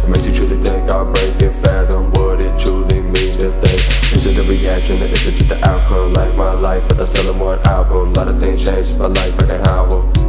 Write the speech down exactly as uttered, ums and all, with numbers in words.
It makes you truly think, I'll break and fathom what it truly means to think. Is it the reaction or is it just the outcome? Like my life, if I sell one album, a lot of things change, my life, I can howl.